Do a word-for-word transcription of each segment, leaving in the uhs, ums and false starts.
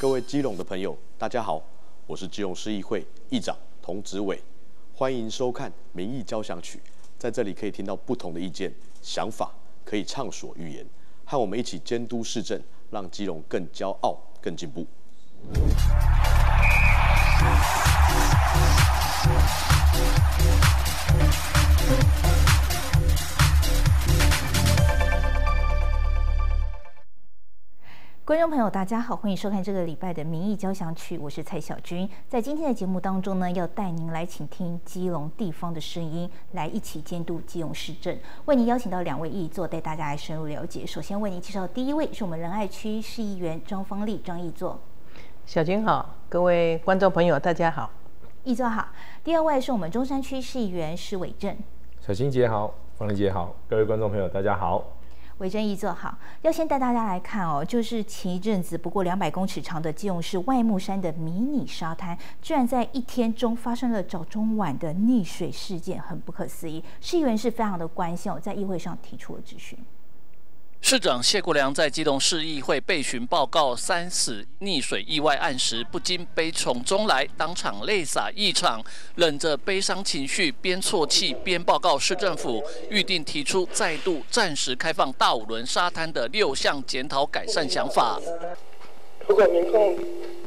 各位基隆的朋友，大家好，我是基隆市议会议长童子伟，欢迎收看《民意交响曲》。在这里可以听到不同的意见、想法，可以畅所欲言，和我们一起监督市政，让基隆更骄傲、更进步。 观众朋友，大家好，欢迎收看这个礼拜的民意交响曲，我是蔡小军。在今天的节目当中呢，要带您来倾听基隆地方的声音，来一起监督基隆市政。为您邀请到两位议座，带大家来深入了解。首先为您介绍第一位是我们仁爱区市议员张芳丽张议座。 小军好，各位观众朋友大家好。 议座好。第二位是我们中山区市议员施伟正。 小新姐好，芳丽姐好，各位观众朋友大家好。 伟正议座好，要先带大家来看哦，就是前一阵子不过两百公尺长的基隆市外木山的迷你沙滩，居然在一天中发生了早中晚的溺水事件，很不可思议。市议员是非常的关心哦，在议会上提出了质询。 市长谢国良在基隆市议会备询报告三死溺水意外案时，不禁悲从中来，当场泪洒议场，忍着悲伤情绪，边啜泣边报告市政府预定提出再度暂时开放大五轮沙滩的六项检讨改善想法。 如果民众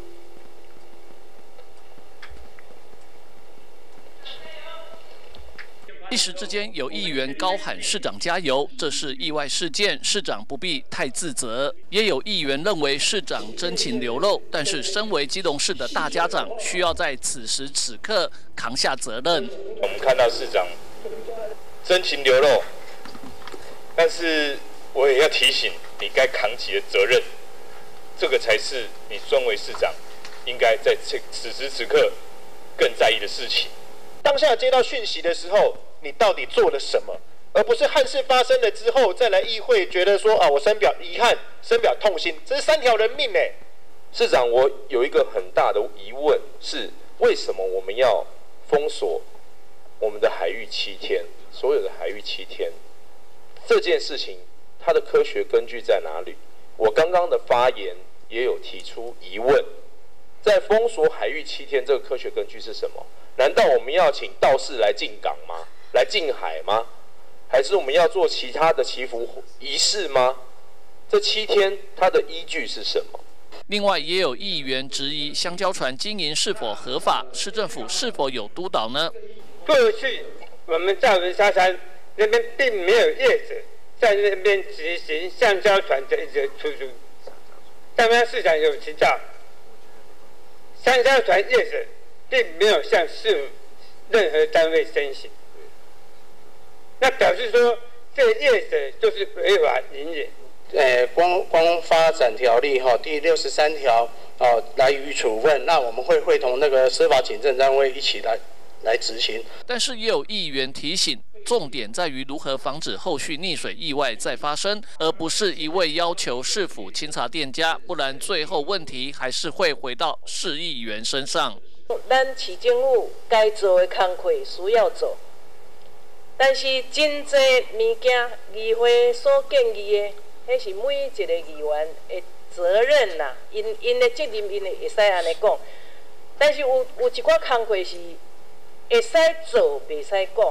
一时之间，有议员高喊市长加油，这是意外事件，市长不必太自责。也有议员认为市长真情流露，但是身为基隆市的大家长，需要在此时此刻扛下责任。 我们看到市长真情流露，但是我也要提醒你该扛起的责任，这个才是你身为市长应该在此此时此刻更在意的事情。当下接到讯息的时候，你到底做了什么，而不是憾事发生了之后再来议会，觉得说啊，我深表遗憾，深表痛心，这是三条人命哎。市长，我有一个很大的疑问是，为什么我们要封锁我们的海域七天，所有的海域七天？这件事情它的科学根据在哪里？我刚刚的发言也有提出疑问，在封锁海域七天，这个科学根据是什么？难道我们要请道士来进港吗？来进海吗？还是我们要做其他的祈福仪式吗？这七天它的依据是什么？ 另外，也有议员质疑香蕉船经营是否合法，市政府是否有督导呢？ 过去我们大文沙滩那边并没有业者在那边执行橡胶船的一个出租，但是市长有提到，橡胶船业者并没有向市任何单位申请。那表示说，这个业者就是违法营业。 呃，光光发展条例哈第六十三条哦来予处分，那我们会会同那个司法警政单位一起来来执行。 但是也有议员提醒，重点在于如何防止后续溺水意外再发生，而不是一味要求市府清查店家，不然最后问题还是会回到市议员身上。 咱市政府该做的工作需要做。但是真济物件，议会所建议的，迄是每一个议员的责任啦，因因的责任，因会使安尼讲。但是有有一寡工作是会使做，袂使讲。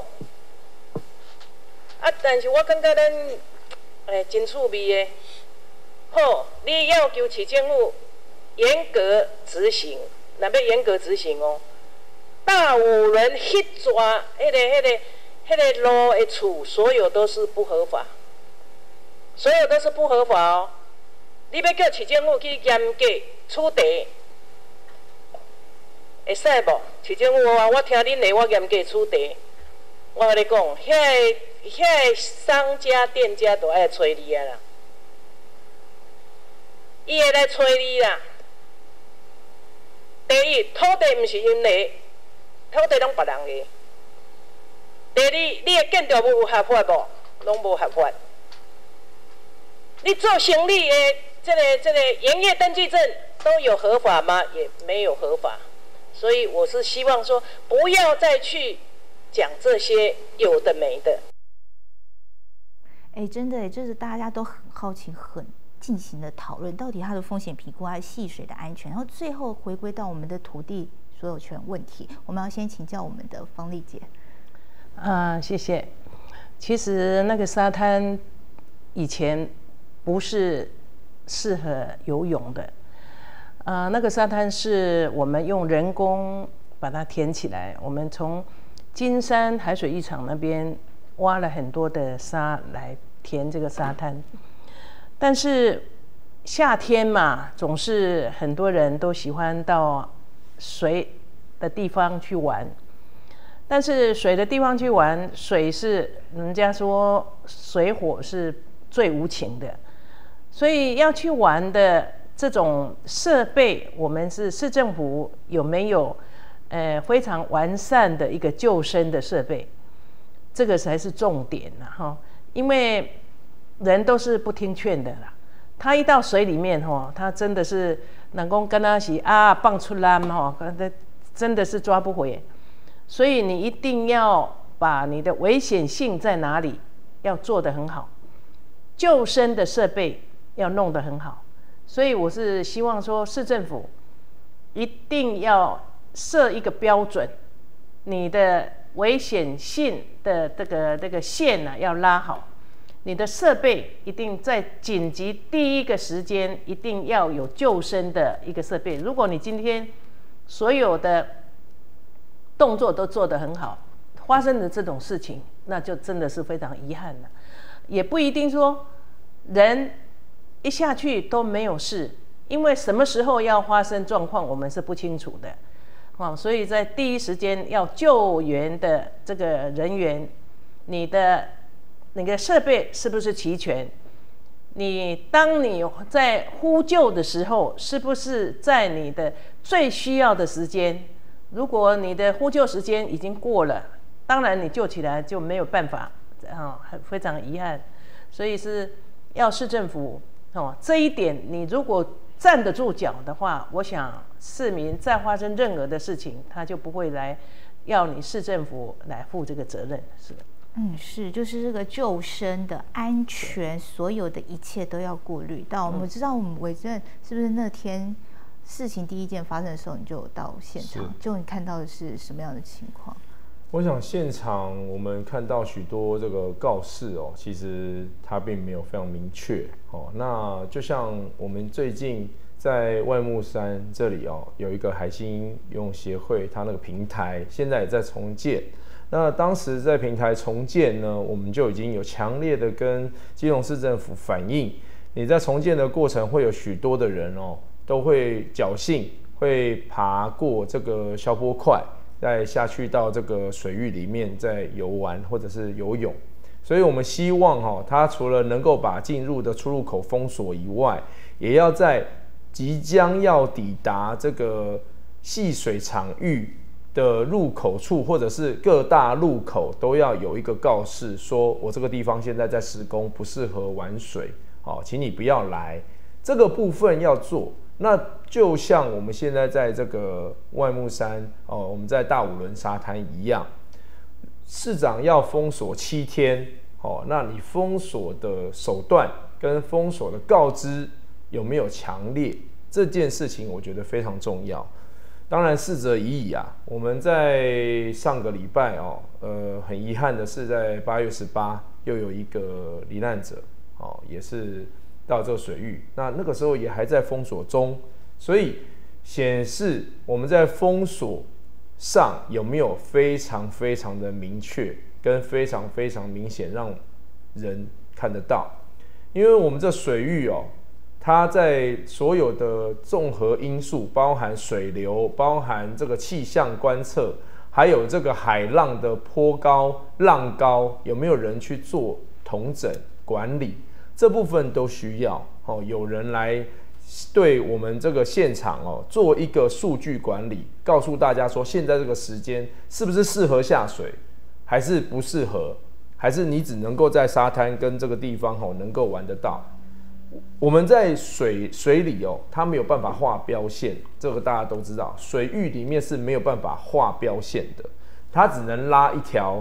啊，但是我感觉咱诶真趣味的，好，你要求市政府严格执行，若要严格执行哦，大五轮迄抓迄个迄个。迄个路的处，所有都是不合法，所有都是不合法哦。你要叫市政府去严格处罚，会使无？市政府啊，我听恁的，我严格处罚。我跟你讲，遐个遐个商家店家都爱找你啊啦，伊会来找你啦。第一，土地毋是因的，土地拢别人的。第二，你的建筑物有合法无？拢无合法。你做行李的这个这个营业登记证都有合法吗？也没有合法。所以我是希望说，不要再去讲这些有的没的。 哎，真的，就是大家都很好奇、很进行了讨论，到底它的风险评估、它的戏水的安全，然后最后回归到我们的土地所有权问题。我们要先请教我们的方丽姐。 啊，谢谢。其实那个沙滩以前不是适合游泳的，啊，那个沙滩是我们用人工把它填起来。我们从金山海水浴场那边挖了很多的沙来填这个沙滩，但是夏天嘛，总是很多人都喜欢到水的地方去玩。但是水的地方去玩，水是人家说水火是最无情的，所以要去玩的这种设备，我们是市政府有没有呃非常完善的一个救生的设备？这个才是重点啦哈，因为人都是不听劝的啦。他一到水里面哈，他真的是人讲跟他是啊放出来哈，真的是抓不回。所以你一定要把你的危险性在哪里要做得很好，救生的设备要弄得很好。所以我是希望说，市政府一定要设一个标准，你的危险性的这个这个线呢、啊、要拉好，你的设备一定在紧急第一个时间一定要有救生的一个设备。如果你今天所有的动作都做得很好，发生的这种事情，那就真的是非常遗憾了。也不一定说人一下去都没有事，因为什么时候要发生状况，我们是不清楚的。哦，所以在第一时间要救援的这个人员，你的那个设备是不是齐全？你当你在呼救的时候，是不是在你的最需要的时间？如果你的呼救时间已经过了，当然你救起来就没有办法，啊，非常遗憾。所以是要市政府哦，这一点你如果站得住脚的话，我想市民再发生任何的事情，他就不会来要你市政府来负这个责任，是的。 嗯，是，就是这个救生的安全，所有的一切都要顾虑到。我们知道，我们委任是不是那天事情第一件发生的时候，你就有到现场，就你看到的是什么样的情况？ 我想现场我们看到许多这个告示哦，其实它并没有非常明确哦。那就像我们最近在外木山这里哦，有一个海星游泳协会，它那个平台现在也在重建。那当时在平台重建呢，我们就已经有强烈的跟基隆市政府反映，你在重建的过程会有许多的人哦，都会侥幸会爬过这个消波块，再下去到这个水域里面再游玩或者是游泳。所以我们希望哦，它除了能够把进入的出入口封锁以外，也要在即将要抵达这个戏水场域的入口处，或者是各大路口都要有一个告示，说我这个地方现在在施工，不适合玩水，哦，请你不要来。这个部分要做。那就像我们现在在这个外木山哦，我们在大五轮沙滩一样，市长要封锁七天，哦，那你封锁的手段跟封锁的告知有没有强烈？这件事情我觉得非常重要。当然，逝者已矣啊。我们在上个礼拜哦，呃，很遗憾的是，在八月十八又有一个罹难者，哦，也是到这个水域。那那个时候也还在封锁中，所以显示我们在封锁上有没有非常非常的明确，跟非常非常明显，让人看得到。因为我们这水域哦，它在所有的综合因素，包含水流，包含这个气象观测，还有这个海浪的波高、浪高，有没有人去做统整管理，这部分都需要哦，有人来对我们这个现场哦做一个数据管理，告诉大家说现在这个时间是不是适合下水，还是不适合，还是你只能够在沙滩跟这个地方哦能够玩得到。我们在水水里哦，它没有办法画标线，这个大家都知道。水域里面是没有办法画标线的，它只能拉一条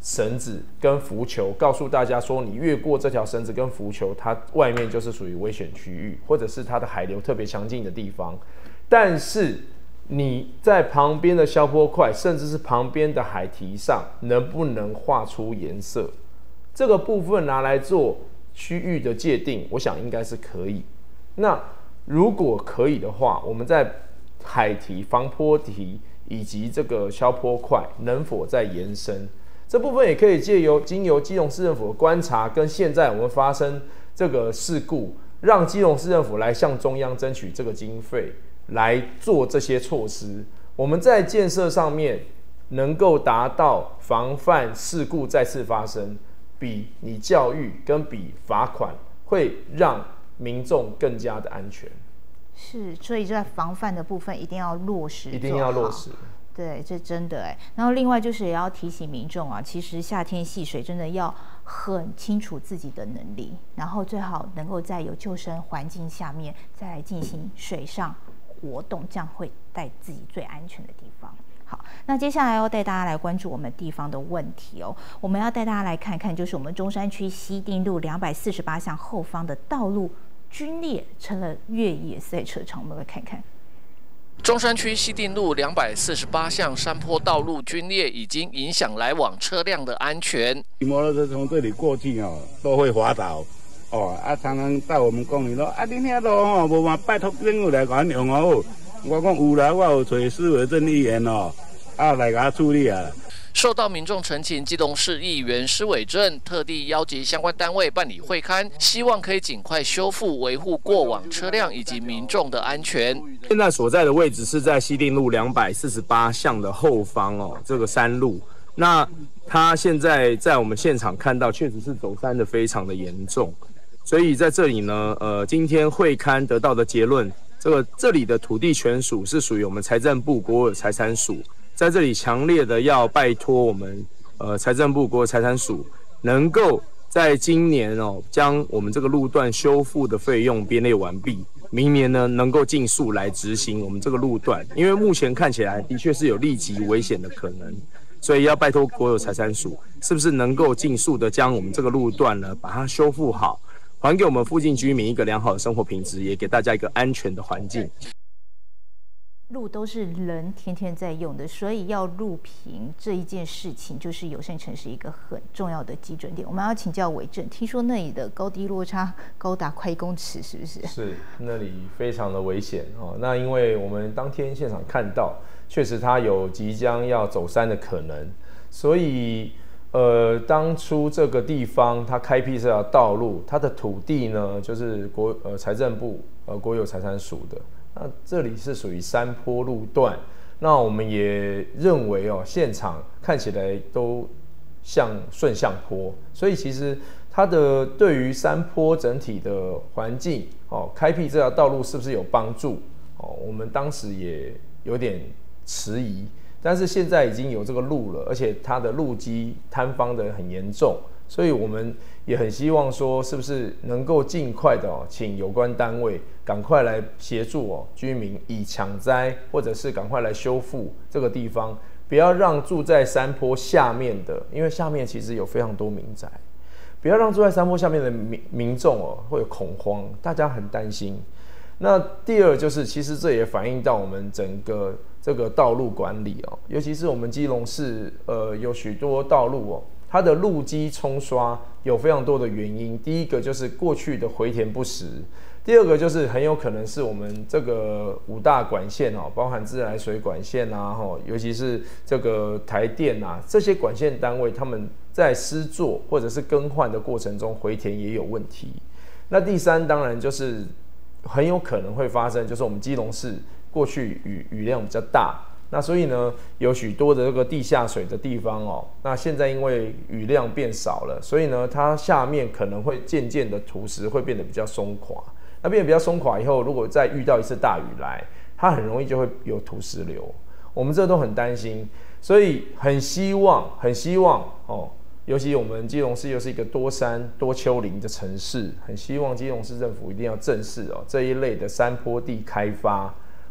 绳子跟浮球，告诉大家说，你越过这条绳子跟浮球，它外面就是属于危险区域，或者是它的海流特别强劲的地方。但是你在旁边的消波块，甚至是旁边的海堤上，能不能画出颜色？这个部分拿来做区域的界定，我想应该是可以。那如果可以的话，我们在海堤、防波堤以及这个消波块能否再延伸？这部分也可以借由经由基隆市政府的观察，跟现在我们发生这个事故，让基隆市政府来向中央争取这个经费，来做这些措施。我们在建设上面能够达到防范事故再次发生，比你教育跟比罚款会让民众更加的安全。 是，所以在防范的部分一定要落实， 一定要落实。 对，这真的哎。然后另外就是也要提醒民众啊，其实夏天戏水真的要很清楚自己的能力，然后最好能够在有救生环境下面再来进行水上活动，这样会带自己最安全的地方。好，那接下来要带大家来关注我们地方的问题哦。我们要带大家来看看，就是我们中山区西定路两百四十八巷后方的道路龟裂，成了越野赛车场。我们来看看。 中山区西定路两百四十八巷山坡道路龟裂，已经影响来往车辆的安全。 摩托车从这里过去哦，都会滑倒哦。啊，常常到我们公里说啊，你遐路哦，无嘛拜托政府来甲阮用哦。我讲有啦，我有找市委郑议员哦，啊来甲处理啊。 受到民众陈情，基隆市议员施伟正特地邀集相关单位办理会勘，希望可以尽快修复、维护过往车辆以及民众的安全。 现在所在的位置是在西定路两百四十八巷的后方哦，这个山路。那他现在在我们现场看到，确实是走山的非常的严重。所以在这里呢，呃，今天会勘得到的结论，这个这里的土地权属是属于我们财政部国有财产署。在这里强烈的要拜托我们呃财政部国有财产署，能够在今年哦将我们这个路段修复的费用编列完毕，明年呢能够尽速来执行我们这个路段，因为目前看起来的确是有立即危险的可能，所以要拜托国有财产署，是不是能够尽速的将我们这个路段呢把它修复好，还给我们附近居民一个良好的生活品质，也给大家一个安全的环境。 路都是人天天在用的，所以要路平这一件事情，就是友善城市一个很重要的基准点。我们要请教伟正，听说那里的高低落差高达快一公尺，是不是？ 是，那里非常的危险哦。那因为我们当天现场看到，确实它有即将要走山的可能，所以呃，当初这个地方它开辟这条道路，它的土地呢，就是国呃财政部呃国有财产署的。那这里是属于山坡路段，那我们也认为哦，现场看起来都像顺向坡，所以其实它的对于山坡整体的环境哦，开辟这条道路是不是有帮助哦？我们当时也有点迟疑，但是现在已经有这个路了，而且它的路基坍方的很严重，所以我们也很希望说，是不是能够尽快的哦，请有关单位赶快来协助哦居民以抢灾，或者是赶快来修复这个地方，不要让住在山坡下面的，因为下面其实有非常多民宅，不要让住在山坡下面的民民众哦会有恐慌，大家很担心。那第二就是，其实这也反映到我们整个这个道路管理哦，尤其是我们基隆市呃有许多道路哦。它的路基冲刷有非常多的原因，第一个就是过去的回填不实，第二个就是很有可能是我们这个五大管线哦，包含自来水管线啊，尤其是这个台电啊，这些管线单位他们在施作或者是更换的过程中回填也有问题。那第三当然就是很有可能会发生，就是我们基隆市过去雨雨量比较大。那所以呢，有许多的这个地下水的地方哦，那现在因为雨量变少了，所以呢，它下面可能会渐渐的土石会变得比较松垮。那变得比较松垮以后，如果再遇到一次大雨来，它很容易就会有土石流。我们这都很担心，所以很希望，很希望哦，尤其我们基隆市又是一个多山多丘陵的城市，很希望基隆市政府一定要正视哦这一类的山坡地开发。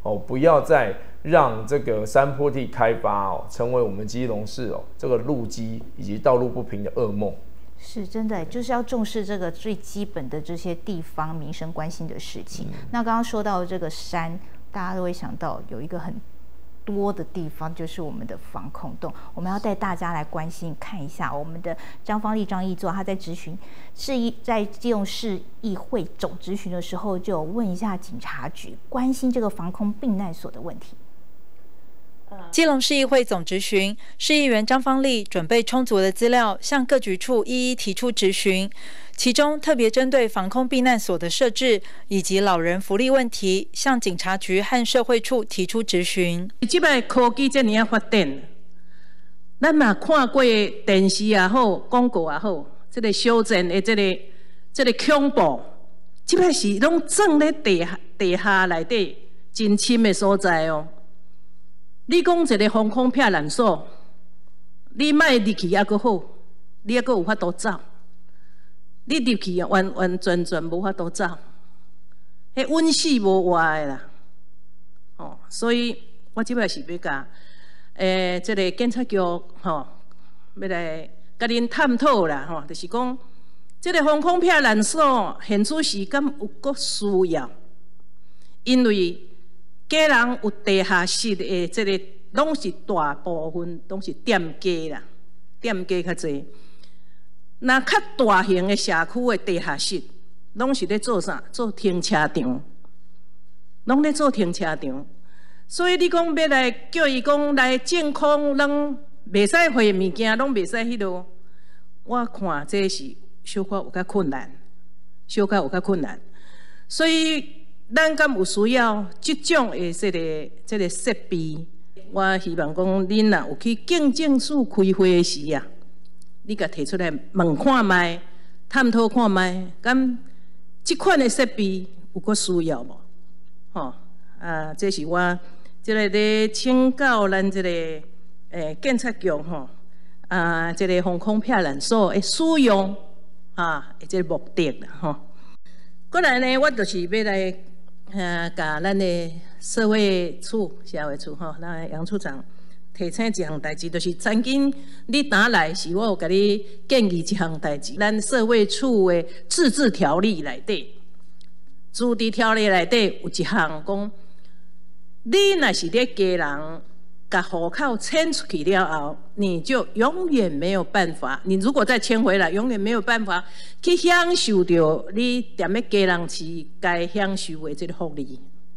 哦，不要再让这个山坡地开发哦，成为我们基隆市哦这个路基以及道路不平的噩梦。 是真的，就是要重视这个最基本的这些地方民生关心的事情。嗯、那刚刚说到这个山，大家都会想到有一个很多的地方，就是我们的防空洞。我们要带大家来关心看一下我们的张芳丽张议座，他在质询市议在基隆市议会总质询的时候，就有问一下警察局关心这个防空避难所的问题。 基隆市议会总质询，市议员张芳丽准备充足的资料，向各局处一一提出质询，其中特别针对防空避难所的设置以及老人福利问题，向警察局和社会处提出质询。 这摆科技这么发展，咱嘛看过电视也好，广告也好，这个小镇的这个这个恐怖，这摆是拢藏在地下地下内底真深的所在哦。你讲一个防空避难所，你莫入去还阁好，你还阁有法度走。你入去完完全全无法度走，迄稳死无活的啦。哦，所以我即摆是要甲诶，即、这个检察局吼、哦，要来甲恁探讨啦吼、哦，就是讲，即、这个防空避难所现此时敢有阁需要，因为家人有地下室的，即个拢是大部分拢是店家啦，店家较济。那较大型的社区的地下室，拢是咧做啥？做停车场，拢咧做停车场。所以你讲要来叫伊讲来净空，拢袂使换物件，拢袂使迄落。我看这是小可有较困难，小可有较困难。所以。咱敢有需要即种的这个这个设备？我希望讲恁若有去警政署开会时啊，你甲提出来问看卖，探讨看卖，敢即款的设备有阁需要无？吼啊，这是我即个咧请教咱即个诶检察局吼啊，即个防空避难所的使用啊，即个目的啦吼。过来呢，我就是要来。啊，甲咱的社会处、社会处吼，咱杨处长提醒一项代志，就是曾经你打来是我有甲你建议一项代志，咱社会处的自治条例内底，自治条例内底有一项讲，你若是咧家人甲户口迁出去了后，你就永远没有办法，你如果再迁回来，永远没有办法去享受到你踮咧家人市该享受的这个福利。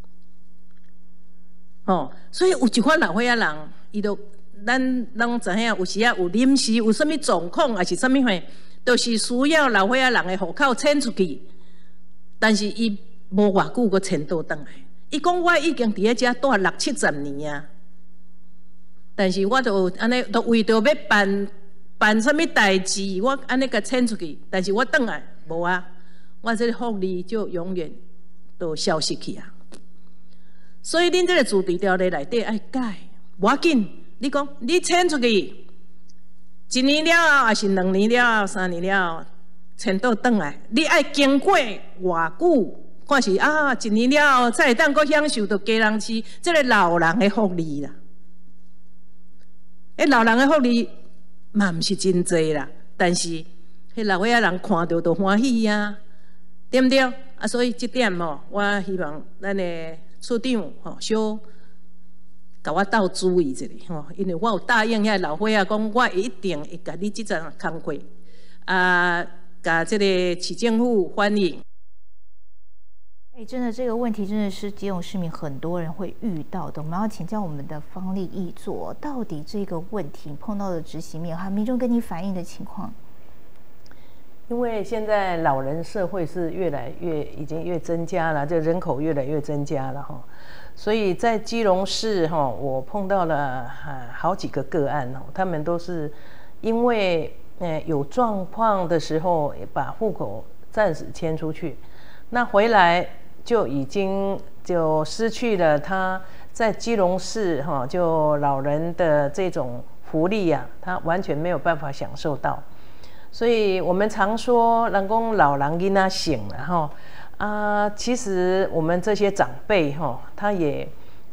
哦，所以有一款老岁仔人，伊都咱拢知影，有时啊有临时有啥物状况，还是啥物货，都、就是需要老岁仔人的户口迁出去，但是伊无偌久阁迁倒转来。伊讲我已经伫咧遮住六七十年啊。但是我都安尼，都为着要办办啥物代志，我安尼甲迁出去，但是我转来无啊，我这个福利就永远都消失去啊。所以恁这个自治条例内底爱改，无要紧。你讲你迁出去，一年了后，还是两年了后、三年了后，迁倒转来，你爱经过偌久？看是啊，一年了后才会当阁享受到家人市这个老人的福利啦。迄老人的福利嘛毋是真济啦，但是迄老岁仔人看到都欢喜啊，对毋对？啊，所以即点吼，我希望咱的处长吼，小甲我斗注意一下吼，因为我有答应遐老岁仔讲，我一定会甲你即阵工课啊，甲即个市政府反映。 哎，真的这个问题真的是基隆市民很多人会遇到的。我们要请教我们的芳丽议座，到底这个问题碰到的执行面，还有民众跟你反映的情况。 因为现在老人社会是越来越已经越增加了，这人口越来越增加了哈，所以在基隆市哈，我碰到了好几个个案哦，他们都是因为呃有状况的时候把户口暂时迁出去，那回来。就已经就失去了他在基隆市哈，就老人的这种福利呀、啊，他完全没有办法享受到。所以我们常说，人讲老人囡仔醒了哈啊，其实我们这些长辈哈，他也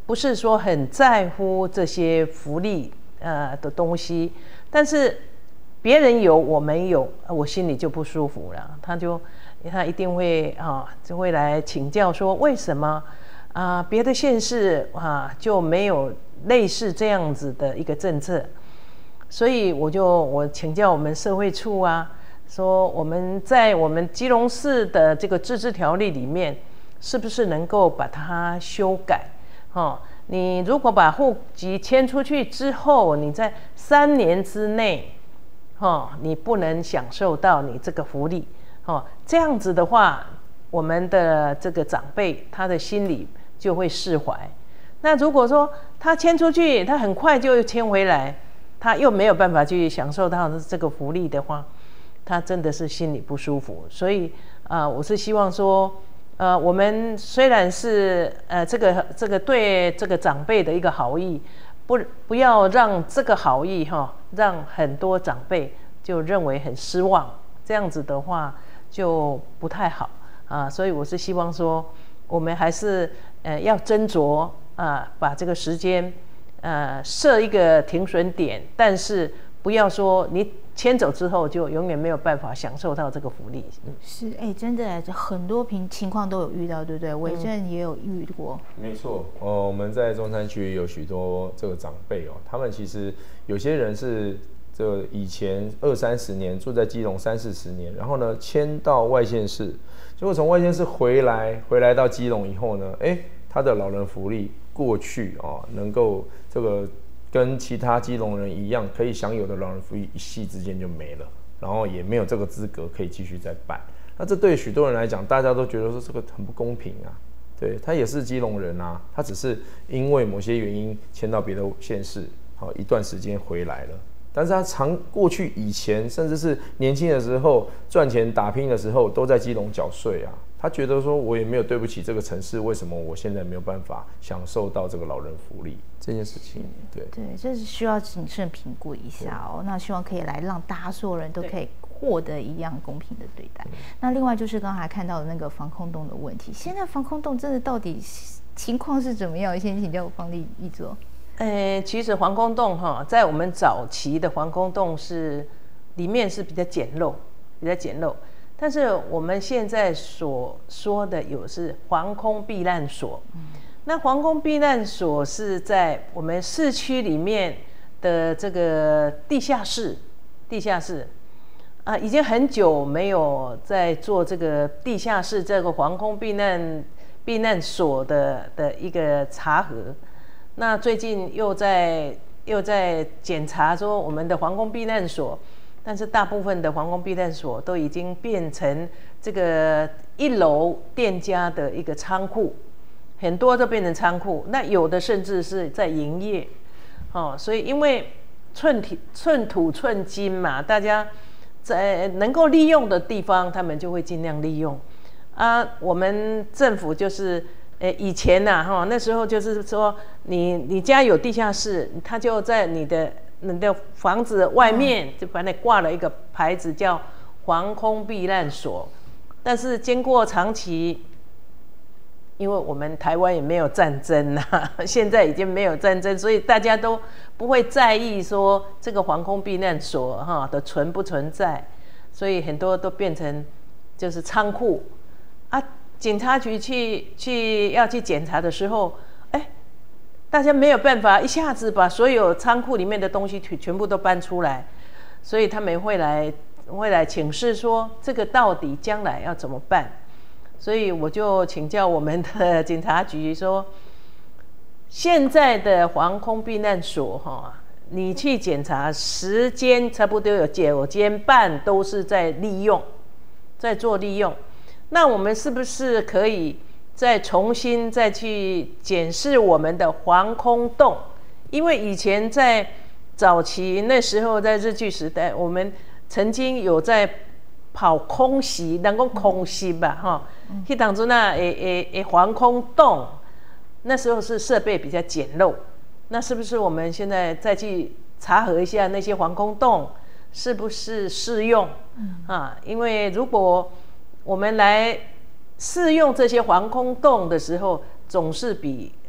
不是说很在乎这些福利呃的东西，但是别人有我没有，我心里就不舒服了。他就他一定会啊，就会来请教说为什么啊别的县市啊就没有类似这样子的一个政策。所以我就我请教我们社会处啊，说我们在我们基隆市的这个自治条例里面，是不是能够把它修改？哦，你如果把户籍迁出去之后，你在三年之内，哦，你不能享受到你这个福利，哦，这样子的话，我们的这个长辈他的心里就会释怀。那如果说他迁出去，他很快就迁回来，他又没有办法去享受到这个福利的话，他真的是心里不舒服。所以啊、呃，我是希望说，呃，我们虽然是呃这个这个对这个长辈的一个好意，不不要让这个好意哈、哦，让很多长辈就认为很失望，这样子的话就不太好啊。所以我是希望说，我们还是呃要斟酌啊，把这个时间。呃，设一个停损点，但是不要说你迁走之后就永远没有办法享受到这个福利。嗯、 是，哎、欸，真的，很多平情况都有遇到，对不对？伟正也有遇过。 没错，哦，我们在中山区有许多这个长辈哦，他们其实有些人是这个以前二三十年住在基隆三四十年，然后呢迁到外县市，结果从外县市回来，回来到基隆以后呢，哎，他的老人福利。过去啊、哦，能够这个跟其他基隆人一样可以享有的老人福利，一夕之间就没了，然后也没有这个资格可以继续再办。那这对许多人来讲，大家都觉得说这个很不公平啊。对，他也是基隆人啊，他只是因为某些原因迁到别的县市，好一段时间回来了。但是他长过去以前，甚至是年轻的时候赚钱打拼的时候，都在基隆缴税啊。他觉得说，我也没有对不起这个城市，为什么我现在没有办法享受到这个老人福利这件事情？对对，这是需要谨慎评估一下哦。那希望可以来让大家所有人都可以获得一样公平的对待。那另外就是刚才看到的那个防空洞的问题，现在防空洞真的到底情况是怎么样？先请教方立议座。 呃，其实防空洞哈，在我们早期的防空洞是里面是比较简陋，比较简陋。但是我们现在所说的有是防空避难所，嗯、那防空避难所是在我们市区里面的这个地下室，地下室啊，已经很久没有在做这个地下室这个防空避难避难所的的一个查核。那最近又在又在检查说我们的防空避难所。但是大部分的防空避难所都已经变成这个一楼店家的一个仓库，很多都变成仓库。那有的甚至是在营业，哦，所以因为寸土寸土寸金嘛，大家在能够利用的地方，他们就会尽量利用。啊，我们政府就是，呃，以前呐、啊，哈，那时候就是说，你你家有地下室，他就在你的。你的房子外面就把那挂了一个牌子叫防空避难所，但是经过长期，因为我们台湾也没有战争啊，现在已经没有战争，所以大家都不会在意说这个防空避难所哈的存不存在，所以很多都变成就是仓库啊。警察局去去要去检查的时候，哎。大家没有办法一下子把所有仓库里面的东西全部都搬出来，所以他们会来会来请示说这个到底将来要怎么办？所以我就请教我们的警察局说，现在的防空避难所哈，你去检查时间差不多有九间半都是在利用，在做利用，那我们是不是可以？再重新再去检视我们的防空洞，因为以前在早期那时候在日据时代，我们曾经有在跑空袭，能够空袭吧，哈，去当中那诶诶诶防空洞，那时候是设备比较简陋，那是不是我们现在再去查核一下那些防空洞是不是适用、嗯、啊？因为如果我们来试用这些防空洞的时候，总是比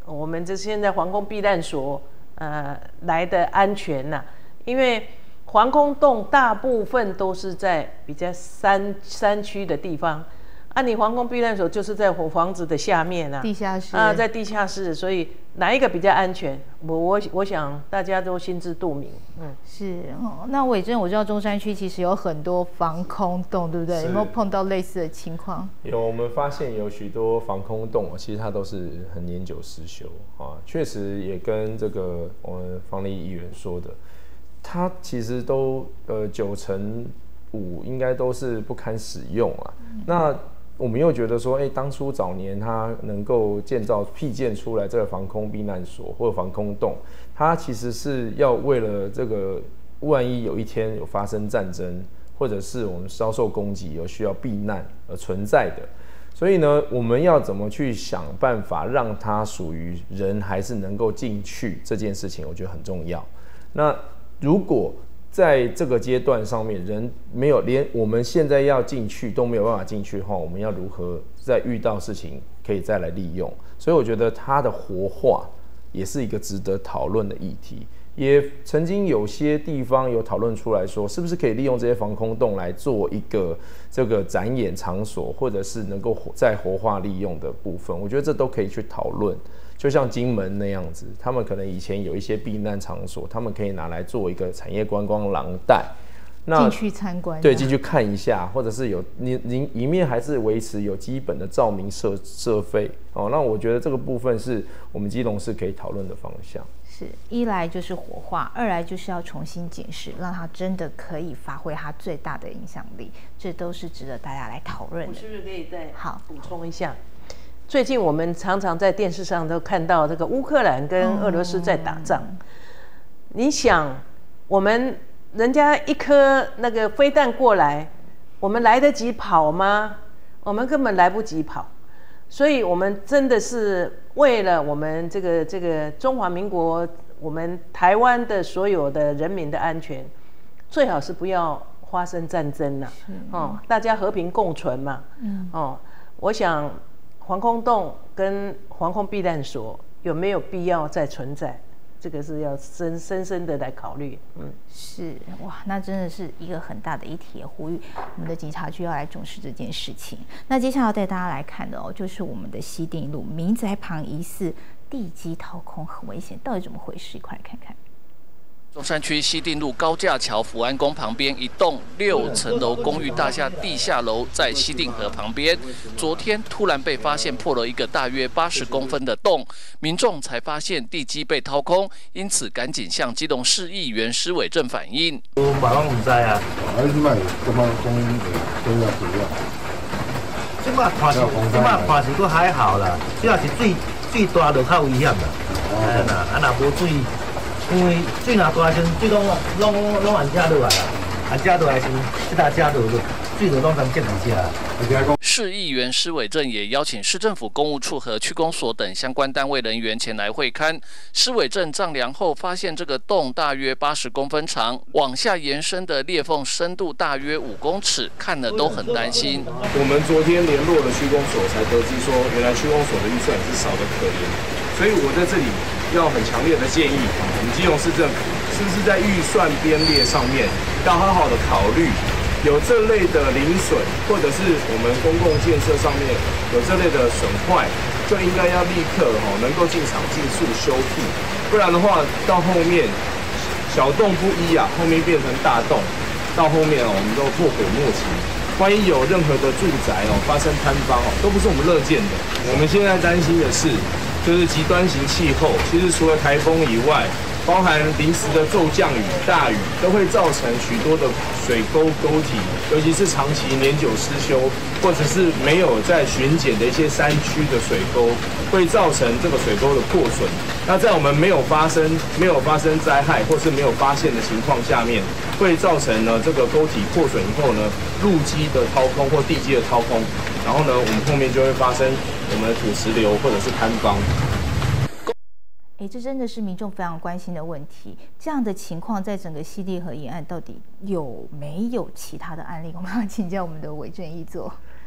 我们这现在防空避难所呃来的安全呐、啊，因为防空洞大部分都是在比较山山区的地方。啊，你防空避难所就是在房子的下面啊， 地下室啊，在地下室，所以哪一个比较安全？我我我想大家都心知肚明。嗯， 是哦。那伟正，我知道中山区其实有很多防空洞，对不对？有没有碰到类似的情况？ 有，我们发现有许多防空洞，其实它都是很年久失修啊，确实也跟这个我们方立议员说的，它其实都呃九成五应该都是不堪使用啊。嗯、那我们又觉得说，哎、欸，当初早年它能够建造辟建出来这个防空避难所或者防空洞，它其实是要为了这个万一有一天有发生战争，或者是我们遭受攻击有需要避难而存在的。所以呢，我们要怎么去想办法让它属于人还是能够进去这件事情，我觉得很重要。那如果在这个阶段上面，人没有连我们现在要进去都没有办法进去的话，我们要如何在遇到事情可以再来利用？所以我觉得它的活化也是一个值得讨论的议题。也曾经有些地方有讨论出来说，是不是可以利用这些防空洞来做一个这个展演场所，或者是能够再活化利用的部分？我觉得这都可以去讨论。就像金门那样子，他们可能以前有一些避难场所，他们可以拿来做一个产业观光廊带， 那进去参观， 对，进去看一下，或者是有你你一面还是维持有基本的照明设设备哦。那我觉得这个部分是我们基隆市可以讨论的方向。 是，一来就是活化，二来就是要重新检视，让它真的可以发挥它最大的影响力，这都是值得大家来讨论的。 我是不是可以再好补充一下？最近我们常常在电视上都看到这个乌克兰跟俄罗斯在打仗。嗯、你想，我们人家一颗那个飞弹过来，我们来得及跑吗？我们根本来不及跑。所以，我们真的是为了我们这个这个中华民国，我们台湾的所有的人民的安全，最好是不要发生战争了、啊。哦，大家和平共存嘛。嗯。哦，我想。防空洞跟防空避难所有没有必要再存在？这个是要深深深的来考虑。嗯， 是哇，那真的是一个很大的议题，也呼吁我们的警察局要来重视这件事情。那接下来要带大家来看的哦，就是我们的西定路民宅旁疑似地基掏空，很危险，到底怎么回事？一块来看看。 中山区西定路高架桥福安宫旁边一栋六层楼公寓大厦地下楼，在西定河旁边，昨天突然被发现破了一个大约八十公分的洞，民众才发现地基被掏空，因此赶紧向基隆市议员施伟正反映。 我马上唔知啊，啊你卖干嘛讲都要不要？即马看是即马看是都还好啦，主要是水水大就较危险啦。哎呐，啊若无水。因为水若大时，水拢拢拢按遮落来啦，按遮落来时，即搭遮落水就拢通建伫遮。 市议员施伟正也邀请市政府公务处和区公所等相关单位人员前来会勘。施伟正丈量后发现，这个洞大约八十公分长，往下延伸的裂缝深度大约五公尺，看了都很担心。 我们昨天联络了区公所，才得知说，原来区公所的预算也是少得可怜，所以我在这里要很强烈的建议，我们基隆市政府是不是在预算编列上面要好好的考虑？有这类的零损，或者是我们公共建设上面有这类的损坏，就应该要立刻哦能够进场尽速修复，不然的话到后面小洞不一啊，后面变成大洞，到后面哦我们都后悔莫及。万一有任何的住宅哦发生坍方哦，都不是我们乐见的。我们现在担心的是，就是极端型气候，其实除了台风以外，包含临时的骤降雨、大雨，都会造成许多的水沟沟体，尤其是长期年久失修，或者是没有在巡检的一些山区的水沟，会造成这个水沟的破损。那在我们没有发生、没有发生灾害，或是没有发现的情况下面，会造成呢这个沟体破损以后呢，路基的掏空或地基的掏空，然后呢，我们后面就会发生我们的土石流或者是坍方。 哎，这真的是民众非常关心的问题。这样的情况在整个西堤河沿岸到底有没有其他的案例？我们要请教我们的韦正议座。 好，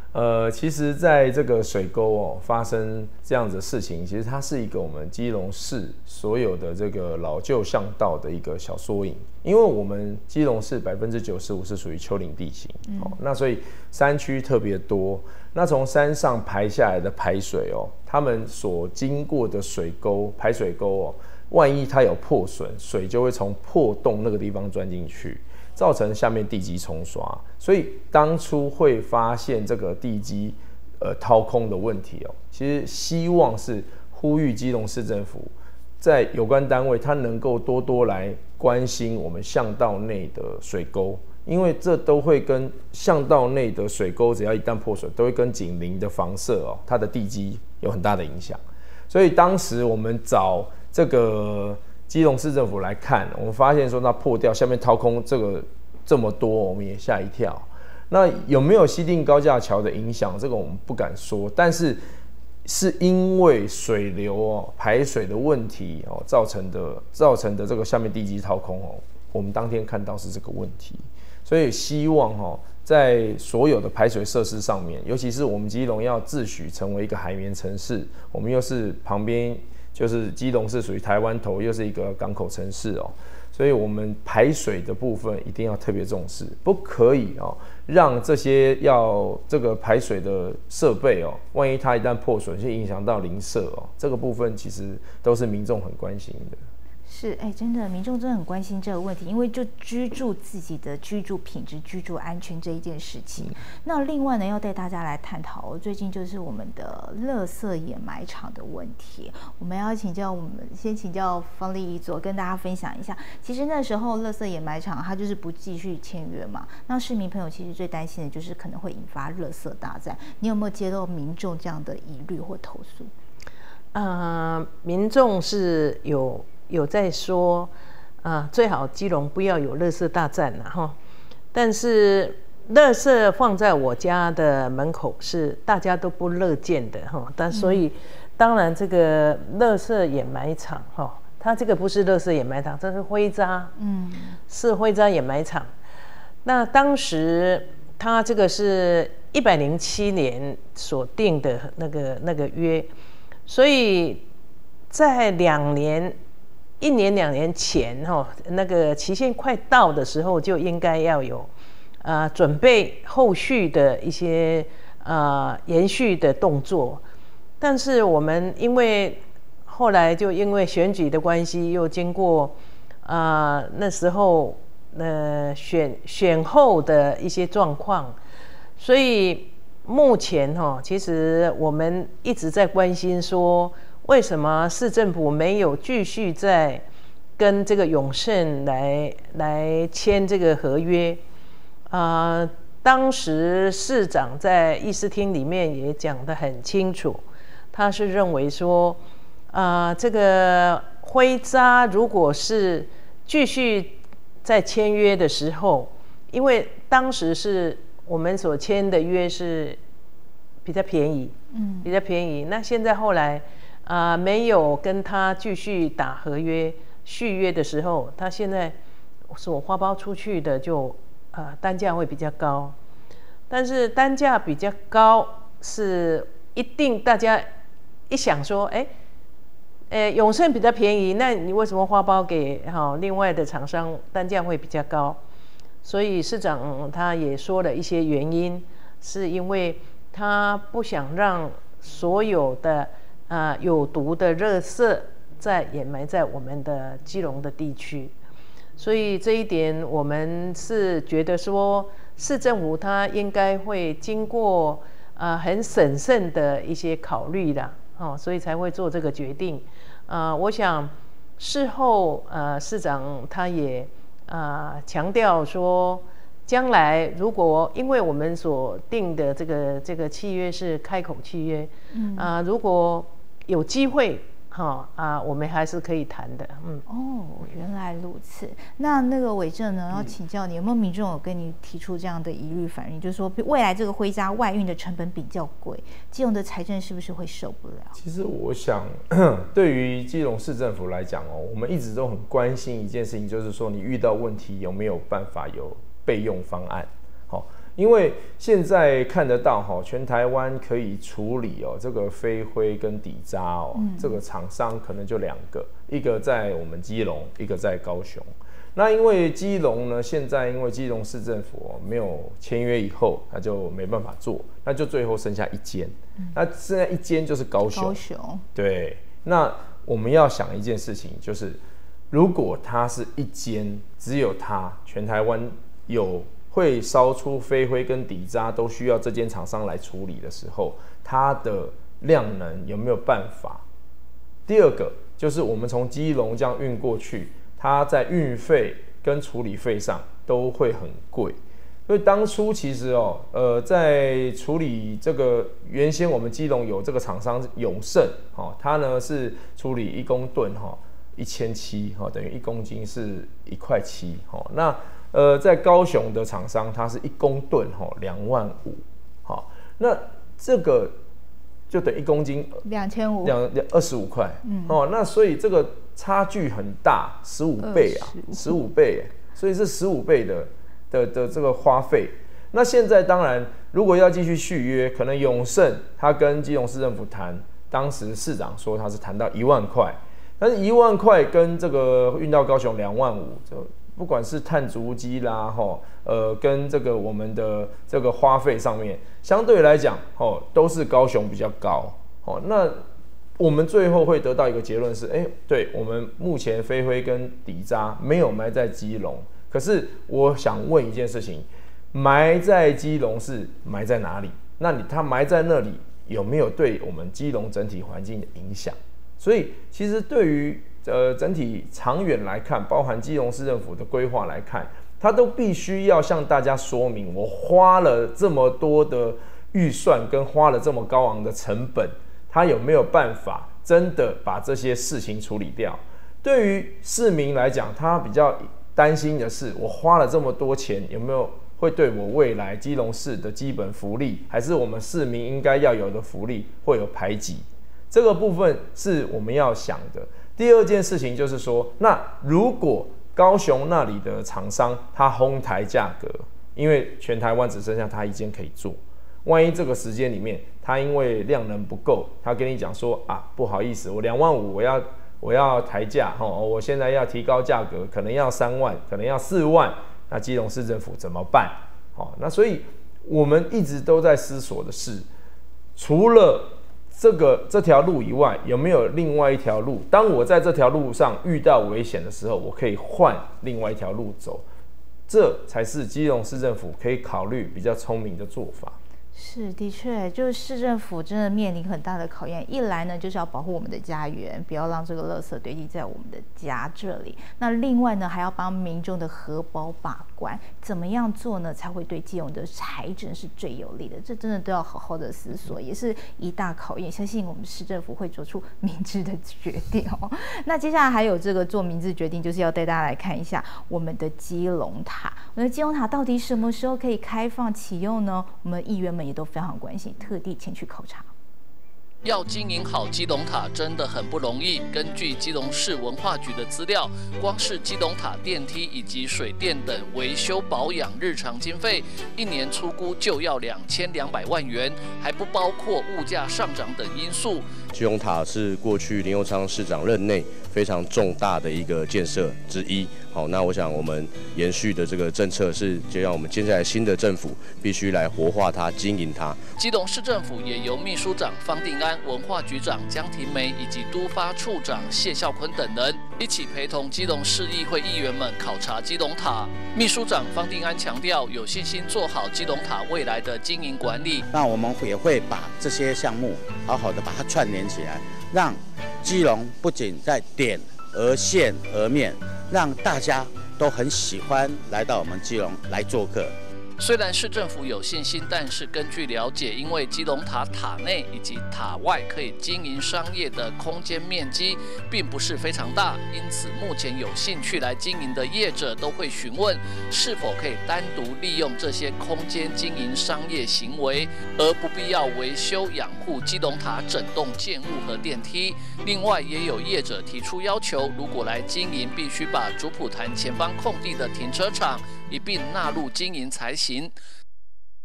呃，其实在这个水沟哦发生这样子的事情，其实它是一个我们基隆市所有的这个老旧巷道的一个小缩影。因为我们基隆市百分之九十五是属于丘陵地形，嗯、哦，那所以山区特别多。那从山上排下来的排水哦，他们所经过的水沟排水沟哦，万一它有破损，水就会从破洞那个地方钻进去，造成下面地基冲刷。所以当初会发现这个地基呃掏空的问题哦，其实希望是呼吁基隆市政府在有关单位，它能够多多来关心我们巷道内的水沟，因为这都会跟巷道内的水沟，只要一旦破损，都会跟紧邻的房舍哦，它的地基有很大的影响。所以当时我们找这个基隆市政府来看，我们发现说它破掉，下面掏空这个这么多，我们也吓一跳。那有没有西订高架桥的影响？这个我们不敢说，但是是因为水流哦排水的问题哦造成的造成的这个下面地基掏空哦，我们当天看到是这个问题，所以希望哦在所有的排水设施上面，尤其是我们基隆要自诩成为一个海绵城市，我们又是旁边就是基隆是属于台湾头，又是一个港口城市哦。所以我们排水的部分一定要特别重视，不可以哦，让这些要这个排水的设备哦，万一它一旦破损，就影响到邻舍哦，这个部分其实都是民众很关心的。 是，哎，真的，民众真的很关心这个问题，因为就居住自己的居住品质、居住安全这一件事情。嗯、那另外呢，要带大家来探讨，最近就是我们的垃圾掩埋场的问题。我们要请教我们先请教方丽仪佐跟大家分享一下。其实那时候垃圾掩埋场它就是不继续签约嘛，那市民朋友其实最担心的就是可能会引发垃圾大战。你有没有接到民众这样的疑虑或投诉？ 呃，民众是有。有在说，啊、呃，最好基隆不要有垃圾大战了哈。但是，垃圾放在我家的门口是大家都不乐见的哈。但所以，当然这个垃圾掩埋场哈，它这个不是垃圾掩埋场，这是灰渣，嗯，是灰渣掩埋场。那当时它这个是一百零七年所定的那个那个约，所以在两年。一年两年前哈，那个期限快到的时候，就应该要有，呃，准备后续的一些呃延续的动作。但是我们因为后来就因为选举的关系，又经过啊、呃、那时候呃选选后的一些状况，所以目前哈，其实我们一直在关心说。为什么市政府没有继续在跟这个永盛来来签这个合约？啊、呃，当时市长在议事厅里面也讲得很清楚，他是认为说，啊、呃，这个灰渣如果是继续在签约的时候，因为当时是我们所签的约是比较便宜，嗯，比较便宜。那现在后来。啊、呃，没有跟他继续打合约续约的时候，他现在所花包出去的就呃单价会比较高，但是单价比较高是一定大家一想说，哎，呃永盛比较便宜，那你为什么花包给好、哦、另外的厂商单价会比较高？所以市长他也说了一些原因，是因为他不想让所有的。啊、呃，有毒的垃圾在掩埋在我们的基隆的地区，所以这一点我们是觉得说，市政府它应该会经过啊、呃、很审慎的一些考虑的，哦，所以才会做这个决定。啊、呃，我想事后呃市长他也啊、呃、强调说，将来如果因为我们所定的这个这个契约是开口契约，嗯啊、呃、如果有机会，哈、哦、啊，我们还是可以谈的，嗯。 哦，原来如此。那那个伟正呢，要请教你，有没有民众有跟你提出这样的疑虑反应，就是说未来这个灰渣外运的成本比较贵，基隆的财政是不是会受不了？ 其实我想，对于基隆市政府来讲哦，我们一直都很关心一件事情，就是说你遇到问题有没有办法有备用方案？好、哦， 因为现在看得到哈，全台湾可以处理哦这个飞灰跟底渣哦，嗯、这个厂商可能就两个，一个在我们基隆，一个在高雄。那因为基隆呢，现在因为基隆市政府、哦、没有签约以后，他就没办法做，那就最后剩下一间。嗯、那现在一间就是高雄。 高雄。对。 那我们要想一件事情，就是如果它是一间，只有它，全台湾有会烧出飞灰跟底渣都需要这间厂商来处理的时候，它的量能有没有办法？第二个就是我们从基隆这样运过去。它在运费跟处理费上都会很贵，所以当初其实哦，呃，在处理这个原先我们基隆有这个厂商永盛，哦，它呢是处理一公吨哈一千七，哈，等于一公斤是一块七，哈，那呃在高雄的厂商它是一公吨哈两万五，好，那这个就等于一公斤两千五， 两二十五块，嗯，哦，那所以这个。差距很大，十五倍啊，十五倍，所以是十五倍的的的这个花费。那现在当然，如果要继续续约，可能永盛他跟基隆市政府谈，当时市长说他是谈到一万块，但是一万块跟这个运到高雄两万五，就不管是碳足迹啦，吼，呃，跟这个我们的这个花费上面，相对来讲，哦，都是高雄比较高，哦，那。我们最后会得到一个结论是，哎，对我们目前飞灰跟底渣没有埋在基隆，可是我想问一件事情，埋在基隆是埋在哪里？那你它埋在那里有没有对我们基隆整体环境的影响？所以其实对于呃整体长远来看，包含基隆市政府的规划来看，它都必须要向大家说明，我花了这么多的预算跟花了这么高昂的成本。他有没有办法真的把这些事情处理掉？对于市民来讲，他比较担心的是，我花了这么多钱，有没有会对我未来基隆市的基本福利，还是我们市民应该要有的福利会有排挤？这个部分是我们要想的。第二件事情就是说，那如果高雄那里的厂商他哄抬价格，因为全台湾只剩下他一间可以做。万一这个时间里面，他因为量能不够，他跟你讲说啊，不好意思，我两万五，我要我要抬价，哈，我现在要提高价格，可能要三万，可能要四万，那基隆市政府怎么办？好，那所以我们一直都在思索的是，除了这个这条路以外，有没有另外一条路？当我在这条路上遇到危险的时候，我可以换另外一条路走，这才是基隆市政府可以考虑比较聪明的做法。 是，的确，就是市政府真的面临很大的考验。一来呢，就是要保护我们的家园，不要让这个垃圾堆积在我们的家这里。那另外呢，还要帮民众的荷包把关，怎么样做呢，才会对基隆的财政是最有利的？这真的都要好好的思索，也是一大考验。相信我们市政府会做出明智的决定哦。那接下来还有这个做明智决定，就是要带大家来看一下我们的基隆塔。我们的基隆塔到底什么时候可以开放启用呢？我们议员们也都非常关心，特地前去考察。 要经营好基隆塔真的很不容易。根据基隆市文化局的资料，光是基隆塔电梯以及水电等维修保养日常经费，一年初估就要两千两百万元，还不包括物价上涨等因素。 基隆塔是过去林右昌市长任内非常重大的一个建设之一。好，那我想我们延续的这个政策是，就让我们接下来新的政府必须来活化它、经营它。 基隆市政府也由秘书长方定安、文化局长江庭梅以及都发处长谢孝坤等人一起陪同基隆市议会议员们考察基隆塔。秘书长方定安强调，有信心做好基隆塔未来的经营管理。 那我们也会把这些项目好好的把它串联起来，让基隆不仅在点而线而面，让大家都很喜欢来到我们基隆来做客。 虽然市政府有信心，但是根据了解，因为基隆塔塔内以及塔外可以经营商业的空间面积并不是非常大，因此目前有兴趣来经营的业者都会询问是否可以单独利用这些空间经营商业行为，而不必要维修养护基隆塔整栋建物和电梯。另外，也有业者提出要求，如果来经营，必须把主普坛前方空地的停车场一并纳入经营才行。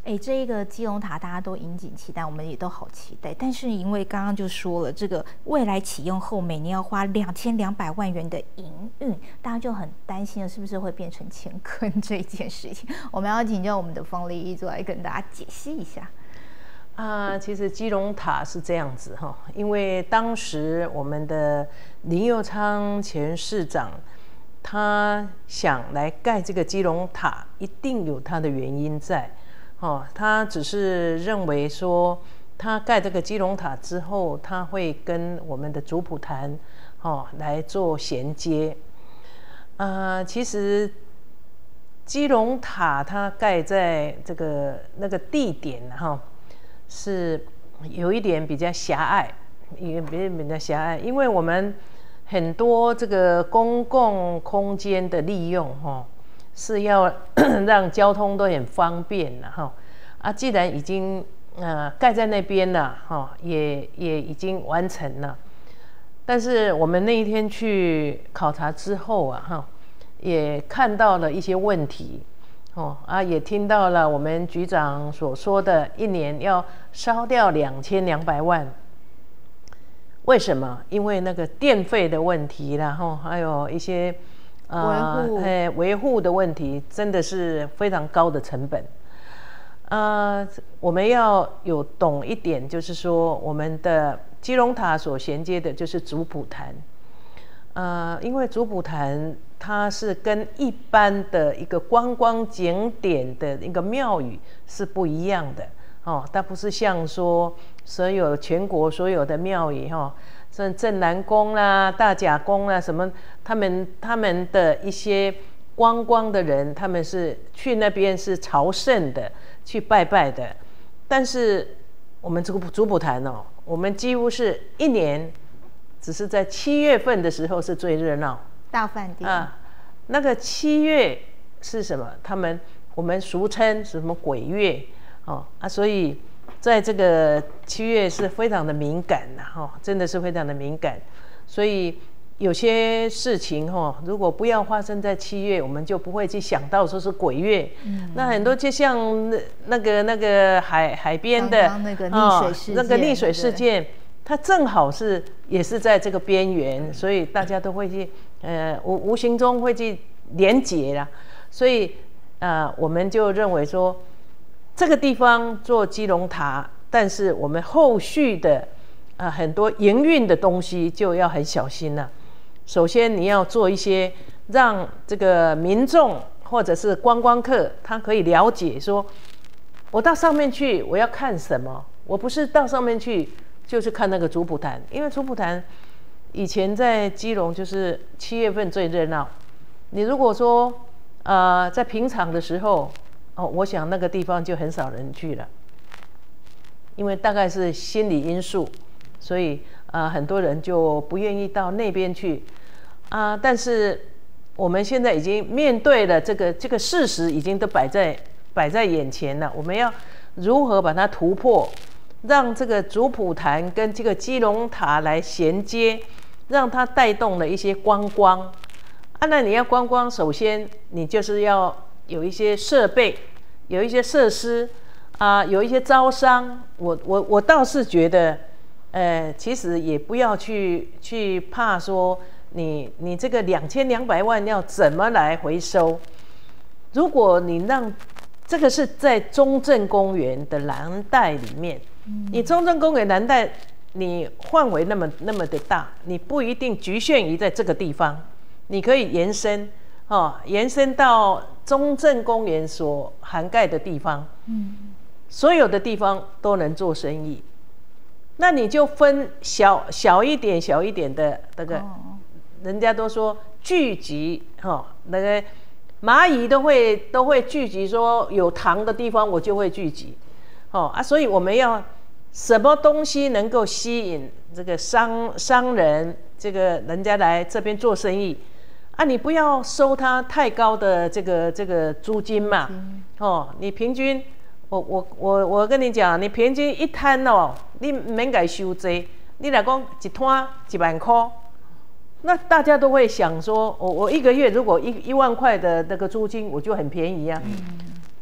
哎，这一个基隆塔大家都引颈期待，我们也都好期待。但是因为刚刚就说了，这个未来启用后每年要花两千两百万元的营运，大家就很担心了，是不是会变成钱坑这件事情？我们要请教我们的方丽一组来跟大家解析一下。 啊、呃，其实基隆塔是这样子哈，因为当时我们的林右昌前市长，他想来盖这个基隆塔，一定有他的原因在。哦，他只是认为说，他盖这个基隆塔之后，他会跟我们的主普坛，哦，来做衔接。啊、呃，其实基隆塔它盖在这个那个地点哈、哦，是有一点比较狭隘，也比比较狭隘，因为我们很多这个公共空间的利用哈、哦。是要让交通都很方便了哈啊！既然已经呃盖在那边了哈，也也已经完成了，但是我们那一天去考察之后啊哈，也看到了一些问题哦啊，也听到了我们局长所说的，一年要烧掉两千两百万。为什么？因为那个电费的问题啦哈，还有一些。 呃，维护哎，维护的问题真的是非常高的成本。呃，我们要有懂一点，就是说我们的基隆塔所衔接的就是主普坛。呃，因为主普坛它是跟一般的一个观光景点的一个庙宇是不一样的哦，它不是像说所有全国所有的庙宇哈。哦像镇南宫啦、大甲宫啦，什么他们他们的一些观光的人，他们是去那边是朝圣的，去拜拜的。但是我们这个主普坛哦，我们几乎是一年，只是在七月份的时候是最热闹。 大饭店啊，那个七月是什么？他们我们俗称什么鬼月哦啊，所以。在这个七月是非常的敏感的哈，真的是非常的敏感，所以有些事情哈，如果不要发生在七月，我们就不会去想到说是鬼月。嗯、那很多就像那那个那个海海边的刚刚那个溺水事件、 哦，那个溺水事件，它正好是也是在这个边缘，所以大家都会去呃无无形中会去连结啦，所以呃我们就认为说。这个地方做基隆塔，但是我们后续的啊、呃、很多营运的东西就要很小心了。首先你要做一些让这个民众或者是观光客他可以了解说，我到上面去我要看什么，我不是到上面去就是看那个主普坛，因为主普坛以前在基隆就是七月份最热闹。你如果说呃在平常的时候。哦，我想那个地方就很少人去了，因为大概是心理因素，所以啊、呃，很多人就不愿意到那边去啊、呃。但是我们现在已经面对了这个这个事实，已经都摆在摆在眼前了。我们要如何把它突破，让这个主普坛跟这个基隆塔来衔接，让它带动了一些观光啊。那你要观光，首先你就是要。有一些设备，有一些设施啊、呃，有一些招商，我我我倒是觉得，呃，其实也不要去去怕说你你这个两千两百万要怎么来回收？如果你让这个是在中正公园的蓝带里面，嗯、你中正公园蓝带你范围那么那么的大，你不一定局限于在这个地方，你可以延伸。哦，延伸到中正公园所涵盖的地方，嗯，所有的地方都能做生意。那你就分小小一点、小一点的那个，哦、人家都说聚集，哈、哦，那个蚂蚁都会都会聚集，说有糖的地方我就会聚集，哦啊，所以我们要什么东西能够吸引这个商商人，这个人家来这边做生意。啊，你不要收他太高的这个这个租金嘛，嗯、哦，你平均，我我我我跟你讲，你平均一摊哦，你免给收济，你来讲一摊一万块，那大家都会想说，我我一个月如果一一万块的那个租金，我就很便宜啊。嗯、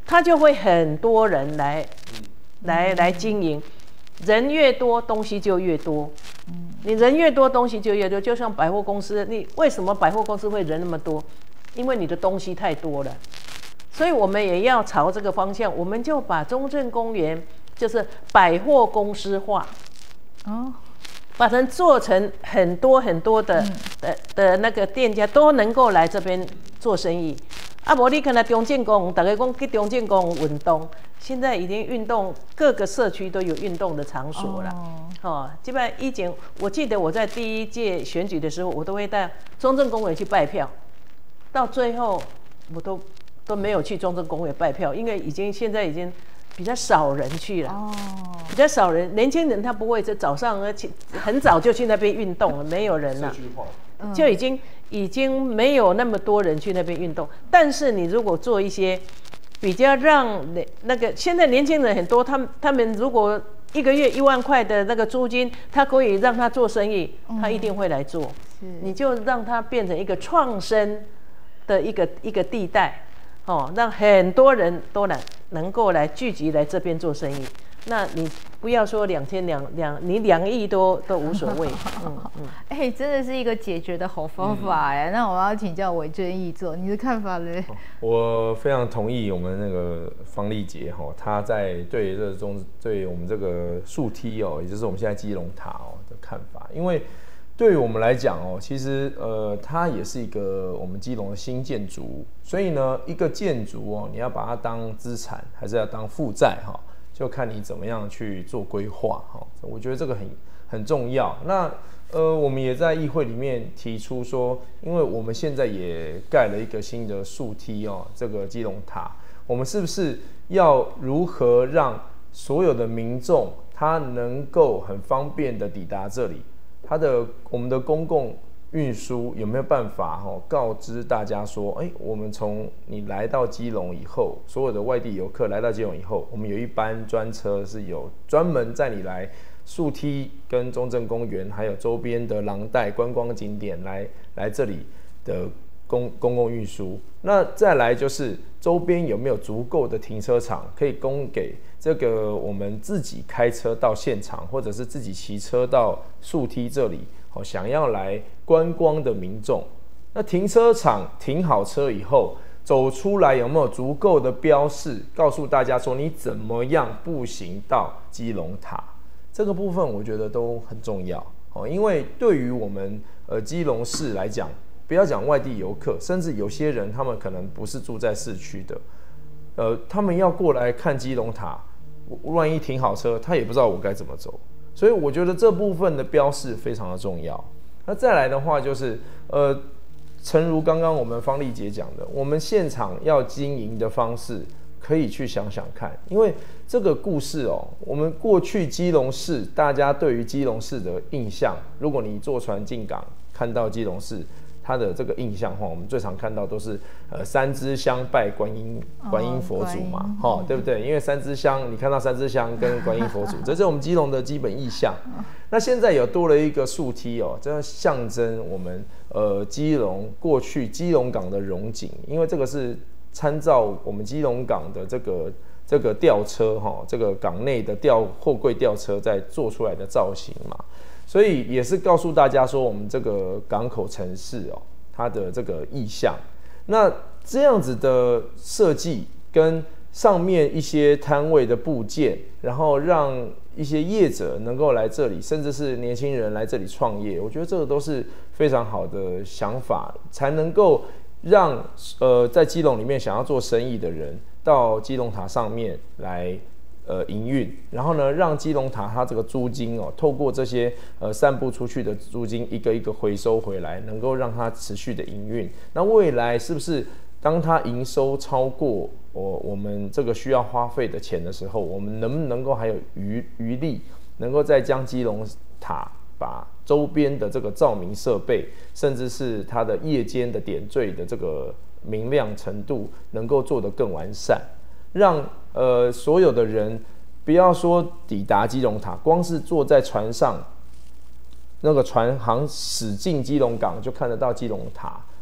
他就会很多人来来来经营，人越多东西就越多。你人越多东西就越多，就像百货公司，你为什么百货公司会人那么多？因为你的东西太多了。所以我们也要朝这个方向，我们就把中正公园就是百货公司化，哦，把它做成很多很多的、嗯、的的那个店家都能够来这边做生意。啊，无你看到中正公园，大家讲去中正公园运动，现在已经运动各个社区都有运动的场所了。哦，哦基本上以前我记得我在第一届选举的时候，我都会带中正公园去拜票，到最后我都都没有去中正公园拜票，因为已经现在已经比较少人去了。哦，比较少人，年轻人他不会在早上而且很早就去那边运动了，没有人了。就已经已经没有那么多人去那边运动，但是你如果做一些比较让那个现在年轻人很多，他们他们如果一个月一万块的那个租金，他可以让他做生意，他一定会来做。嗯、你就让他变成一个创生的一个一个地带，哦，让很多人都来能够来聚集来这边做生意。那你不要说两千两两，你两亿都都无所谓。嗯嗯， 哎、欸，真的是一个解决的好方法哎、嗯。那我要请教韦正义座，你的看法呢？ 我非常同意我们那个方丽杰哈，他在对这种对我们这个树梯哦，也就是我们现在基隆塔哦的看法，因为对于我们来讲哦，其实呃，它也是一个我们基隆的新建筑物，所以呢，一个建筑哦，你要把它当资产，还是要当负债哈？就看你怎么样去做规划哈，我觉得这个很很重要。那呃，我们也在议会里面提出说，因为我们现在也盖了一个新的树梯哦，这个基隆塔，我们是不是要如何让所有的民众他能够很方便的抵达这里？他的我们的公共运输有没有办法哦告知大家说，哎，我们从你来到基隆以后，所有的外地游客来到基隆以后，我们有一班专车是有专门载你来树梯跟中正公园，还有周边的廊带观光景点来来这里的公公共运输。那再来就是周边有没有足够的停车场可以供给这个我们自己开车到现场，或者是自己骑车到树梯这里。好，想要来观光的民众，那停车场停好车以后，走出来有没有足够的标示，告诉大家说你怎么样步行到基隆塔？这个部分我觉得都很重要哦，因为对于我们呃基隆市来讲，不要讲外地游客，甚至有些人他们可能不是住在市区的，呃，他们要过来看基隆塔，万一停好车，他也不知道我该怎么走。所以我觉得这部分的标示非常的重要。那再来的话就是，呃，诚如刚刚我们方丽姐讲的，我们现场要经营的方式，可以去想想看，因为这个故事哦，我们过去基隆市大家对于基隆市的印象，如果你坐船进港看到基隆市，它的这个印象哈，我们最常看到都是呃三支香拜观音观音佛祖嘛，哈、哦，对不对？因为三支香，你看到三支香跟观音佛祖，这是我们基隆的基本意象。那现在有多了一个树梯哦，这象征我们呃基隆过去基隆港的荣景，因为这个是参照我们基隆港的这个这个吊车哈、哦，这个港内的吊货柜吊车在做出来的造型嘛。所以也是告诉大家说，我们这个港口城市哦，它的这个意象。那这样子的设计跟上面一些摊位的部件，然后让一些业者能够来这里，甚至是年轻人来这里创业，我觉得这个都是非常好的想法，才能够让呃在基隆里面想要做生意的人到基隆塔上面来。呃，营运，然后呢，让基隆塔它这个租金哦，透过这些呃散布出去的租金，一个一个回收回来，能够让它持续的营运。那未来是不是当它营收超过我、哦、我们这个需要花费的钱的时候，我们能不能够还有余余力，能够再将基隆塔把周边的这个照明设备，甚至是它的夜间的点缀的这个明亮程度，能够做得更完善，让呃，所有的人不要说抵达基隆塔，光是坐在船上，那个船航驶进基隆港就看得到基隆塔，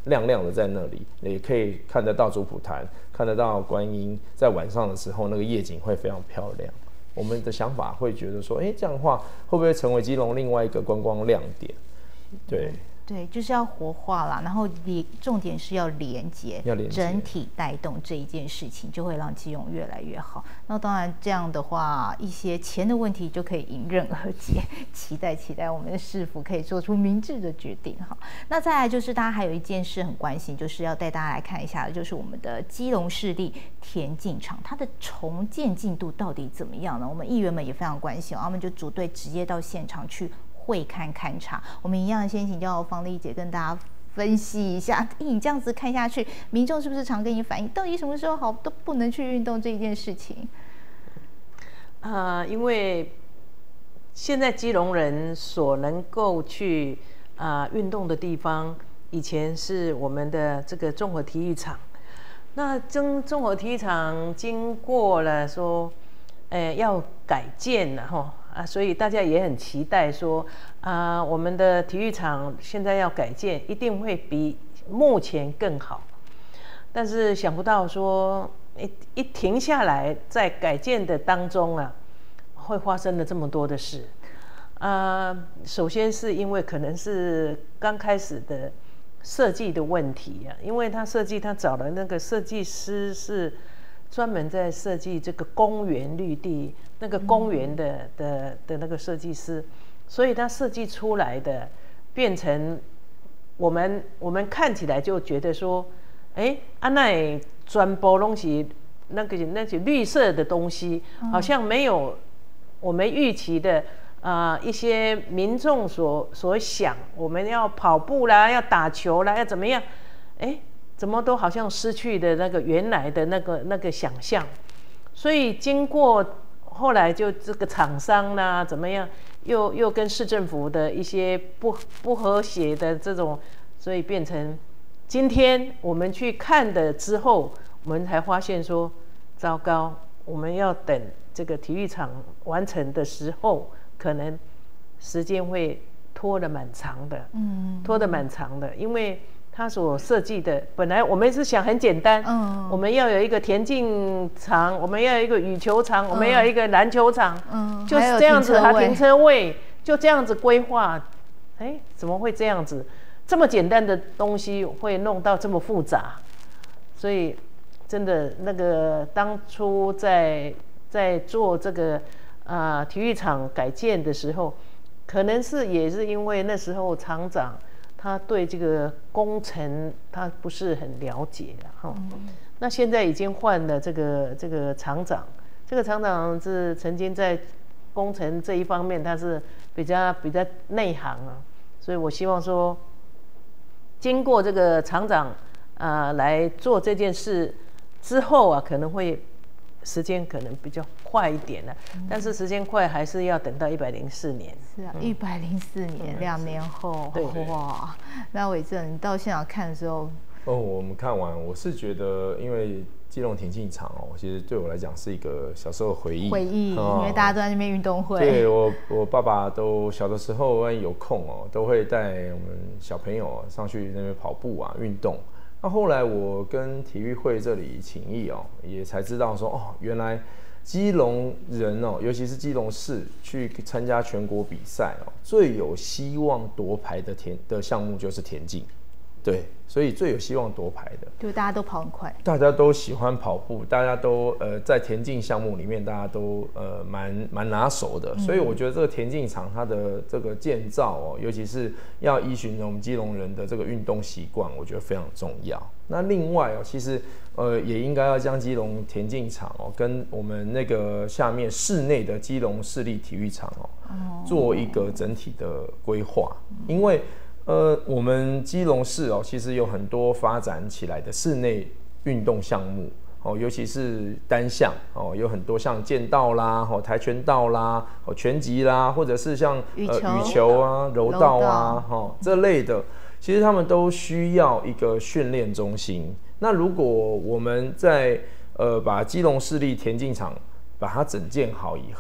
亮亮的在那里，也可以看得到主普坛，看得到观音，在晚上的时候那个夜景会非常漂亮。我们的想法会觉得说，哎，这样的话会不会成为基隆另外一个观光亮点？对。 对，就是要活化啦，然后连重点是要连接， 要连接整体带动这一件事情，就会让基隆越来越好。那当然这样的话，一些钱的问题就可以迎刃而解。期待期待我们的市府可以做出明智的决定哈。那再来就是大家还有一件事很关心，就是要带大家来看一下的，就是我们的基隆市立田径场，它的重建进度到底怎么样呢？我们议员们也非常关心，他们就组队直接到现场去会勘勘察。我们一样先请教方丽姐跟大家分析一下，你这样子看下去，民众是不是常跟你反映，到底什么时候好都不能去运动这一件事情？ 呃，因为现在基隆人所能够去啊运动的地方，以前是我们的这个综合体育场。那综综合体育场经过了说，呃，要改建了哈。啊，所以大家也很期待说，啊，我们的体育场现在要改建，一定会比目前更好。但是想不到说，一一停下来，在改建的当中啊，会发生了这么多的事。啊，首先是因为可能是刚开始的设计的问题啊，因为他设计他找的那个设计师是专门在设计这个公园绿地。那个公园的、嗯、的的那个设计师，所以他设计出来的变成我们我们看起来就觉得说，哎，啊那全部东西那个那些绿色的东西，嗯、好像没有我们预期的啊、呃、一些民众所所想，我们要跑步啦，要打球啦，要怎么样？哎，怎么都好像失去的那个原来的那个那个想象，所以经过。后来就这个厂商啦，怎么样，又又跟市政府的一些不不和谐的这种，所以变成今天我们去看的之后，我们才发现说，糟糕，我们要等这个体育场完成的时候，可能时间会拖得蛮长的，嗯，拖得蛮长的，因为。他所设计的，本来我们是想很简单，嗯，我们要有一个田径场，我们要有一个羽球场，嗯、我们要有一个篮球场，嗯，就是这样子，还停车位，就这样子规划，哎，怎么会这样子？这么简单的东西会弄到这么复杂，所以真的那个当初在在做这个啊、呃、体育场改建的时候，可能是也是因为那时候厂长。他对这个工程他不是很了解的哈，嗯、那现在已经换了这个这个厂长，这个厂长是曾经在工程这一方面他是比较比较内行啊，所以我希望说，经过这个厂长啊、呃、来做这件事之后啊，可能会时间可能比较快一点了，嗯、但是时间快还是要等到一百零四年。 是啊，一百零四年，两、嗯、年后， 对哇！那伟正，你到现场看的时候， 哦，我们看完，我是觉得，因为基隆田径场哦，其实对我来讲是一个小时候的回忆。 回忆，哦、因为大家都在那边运动会。 对我，我爸爸都小的时候有空哦，都会带我们小朋友上去那边跑步啊，运动。那后来我跟体育会这里请益哦，也才知道说哦，原来基隆人哦，尤其是基隆市去参加全国比赛哦，最有希望夺牌的田的项目就是田径，对，所以最有希望夺牌的， 就大家都跑很快， 大家都喜欢跑步，大家都呃在田径项目里面，大家都呃蛮蛮拿手的，所以我觉得这个田径场它的这个建造哦，尤其是要依循我们基隆人的这个运动习惯，我觉得非常重要。那另外哦，其实呃也应该要将基隆田径场哦跟我们那个下面室内的基隆市立体育场哦，做一个整体的规划，因为。呃，我们基隆市哦，其实有很多发展起来的室内运动项目哦，尤其是单项哦，有很多像剑道啦、哦跆拳道啦、哦拳击啦，或者是像羽球、 呃、羽球啊、柔道啊，哦这类的，其实他们都需要一个训练中心。那如果我们在呃把基隆市立田径场把它整建好以后，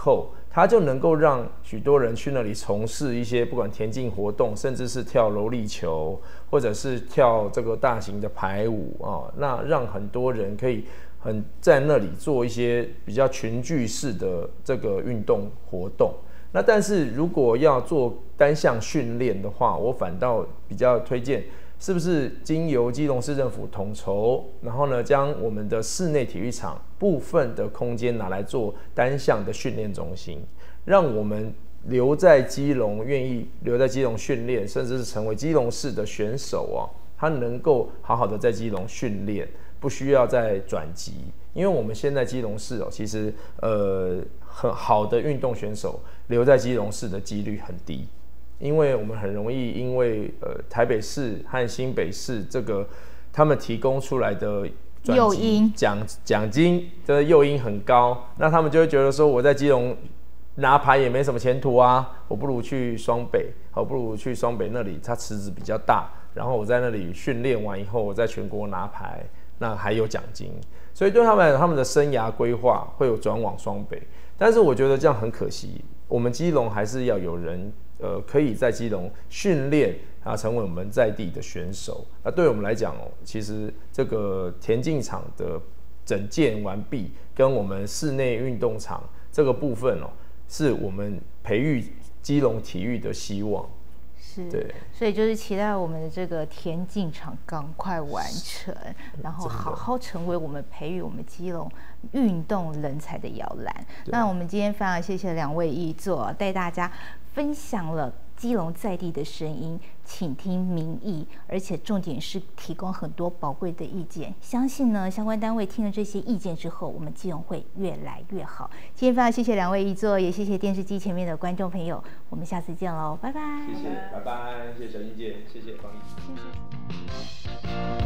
它就能够让许多人去那里从事一些不管田径活动，甚至是跳柔力球，或者是跳这个大型的排舞啊，那让很多人可以很在那里做一些比较群聚式的这个运动活动。那但是如果要做单项训练的话，我反倒比较推荐，是不是经由基隆市政府统筹，然后呢，将我们的室内体育场部分的空间拿来做单项的训练中心，让我们留在基隆，愿意留在基隆训练，甚至是成为基隆市的选手啊，他能够好好的在基隆训练，不需要再转籍。因为我们现在基隆市哦，其实呃很好的运动选手留在基隆市的几率很低。因为我们很容易因为呃台北市和新北市这个他们提供出来的诱因奖奖金的诱因很高，那他们就会觉得说我在基隆拿牌也没什么前途啊，我不如去双北，好不如去双北那里，它池子比较大，然后我在那里训练完以后，我在全国拿牌，那还有奖金，所以对他们来讲，他们的生涯规划会有转往双北，但是我觉得这样很可惜，我们基隆还是要有人。呃，可以在基隆训练啊，成为我们在地的选手。那对我们来讲哦，其实这个田径场的整建完毕，跟我们室内运动场这个部分哦，是我们培育基隆体育的希望。 是， 对， 所以就是期待我们的这个田径场赶快完成，然后好好成为我们培育我们基隆运动人才的摇篮。那我们今天非常谢谢两位议座带大家分享了基隆在地的声音，倾听民意，而且重点是提供很多宝贵的意见。相信呢，相关单位听了这些意见之后，我们基隆会越来越好。今天非常谢谢两位议座，也谢谢电视机前面的观众朋友，我们下次见喽，拜拜。 谢谢，拜拜，谢谢小英姐，谢谢方毅。